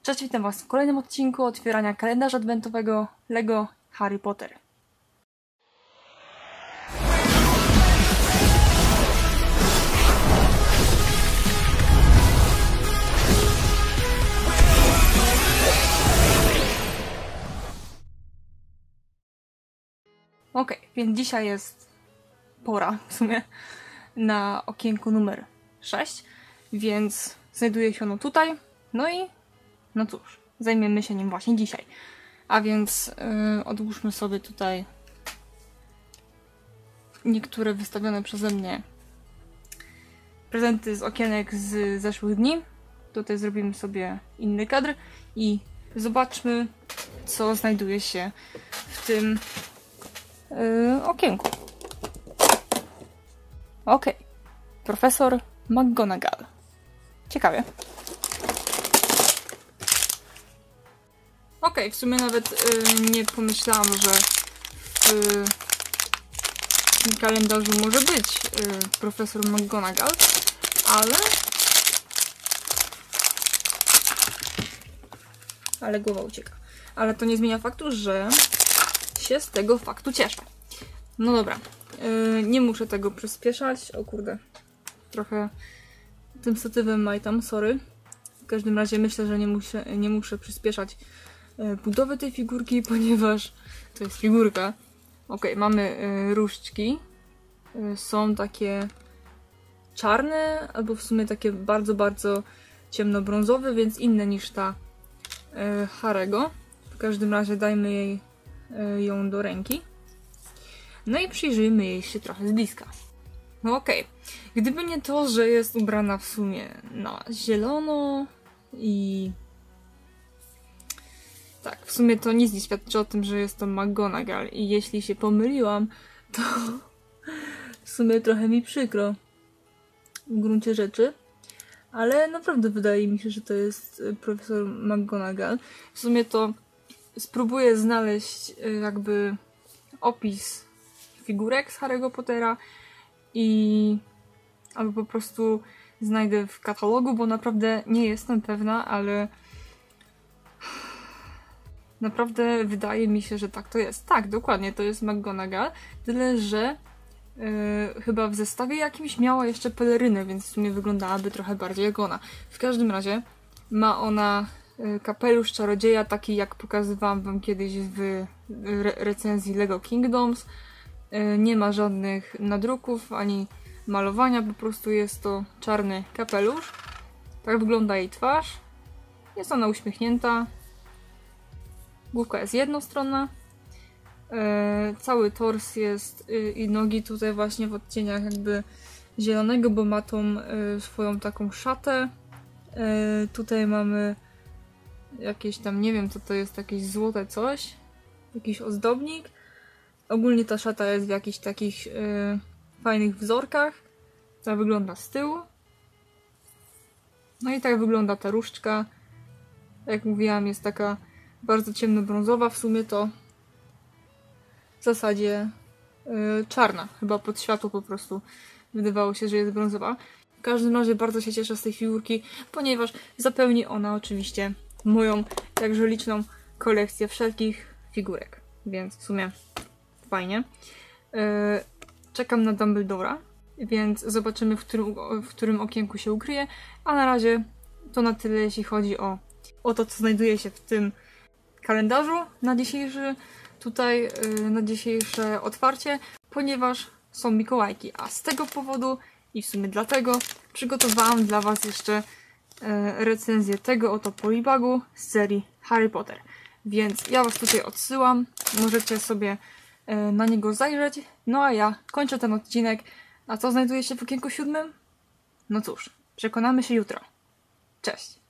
Cześć, witam Was w kolejnym odcinku otwierania kalendarza adwentowego LEGO Harry Potter. Ok, więc dzisiaj jest pora w sumie na okienku numer 6, więc znajduje się ono tutaj. No i no cóż, zajmiemy się nim właśnie dzisiaj. A więc odłóżmy sobie tutaj niektóre wystawione przeze mnie prezenty z okienek z zeszłych dni. Tutaj zrobimy sobie inny kadr i zobaczmy, co znajduje się w tym okienku. Ok, profesor McGonagall. Ciekawie. Ok, w sumie nawet nie pomyślałam, że w tym kalendarzu może być profesor McGonagall, ale głowa ucieka. Ale to nie zmienia faktu, że się z tego faktu cieszę. No dobra, nie muszę tego przyspieszać. O kurde, trochę tym statywem majtam, sorry. W każdym razie myślę, że nie muszę przyspieszać budowy tej figurki, ponieważ to jest figurka. Ok, mamy różdżki. Są takie czarne, albo w sumie takie bardzo, bardzo ciemnobrązowe, więc inne niż ta Harry'ego. W każdym razie dajmy jej ją do ręki. No i przyjrzyjmy jej się trochę z bliska. No okej. Gdyby nie to, że jest ubrana w sumie na zielono i tak, w sumie to nic nie świadczy o tym, że jest to McGonagall i jeśli się pomyliłam, to w sumie trochę mi przykro w gruncie rzeczy, ale naprawdę wydaje mi się, że to jest profesor McGonagall. W sumie to spróbuję znaleźć jakby opis figurek z Harry'ego Pottera albo po prostu znajdę w katalogu, bo naprawdę nie jestem pewna, ale naprawdę wydaje mi się, że tak to jest. Tak, dokładnie, to jest McGonagall, tyle że chyba w zestawie jakimś miała jeszcze pelerynę, więc w sumie wyglądałaby trochę bardziej jak ona. W każdym razie ma ona kapelusz czarodzieja, taki jak pokazywałam wam kiedyś w recenzji LEGO Kingdoms. Nie ma żadnych nadruków ani malowania, po prostu jest to czarny kapelusz. Tak wygląda jej twarz. Jest ona uśmiechnięta. Główka jest jednostronna. Cały tors jest i nogi tutaj właśnie w odcieniach jakby zielonego, bo ma tą swoją taką szatę. Tutaj mamy jakieś tam, nie wiem co to jest, jakieś złote coś. Jakiś ozdobnik. Ogólnie ta szata jest w jakichś takich fajnych wzorkach. Tak wygląda z tyłu. No i tak wygląda ta różdżka. Jak mówiłam, jest taka bardzo ciemnobrązowa. W sumie to w zasadzie czarna. Chyba pod światło po prostu wydawało się, że jest brązowa. W każdym razie bardzo się cieszę z tej figurki, ponieważ zapełni ona oczywiście moją jakże liczną kolekcję wszelkich figurek. Więc w sumie fajnie. Czekam na Dumbledora, więc zobaczymy w którym okienku się ukryje. A na razie to na tyle, jeśli chodzi o to, co znajduje się w tym kalendarzu na dzisiejsze otwarcie, ponieważ są Mikołajki, a z tego powodu i w sumie dlatego przygotowałam dla was jeszcze recenzję tego oto polybagu z serii Harry Potter. Więc ja was tutaj odsyłam, możecie sobie na niego zajrzeć. No a ja kończę ten odcinek. A co znajduje się w okienku 7? No cóż, przekonamy się jutro. Cześć!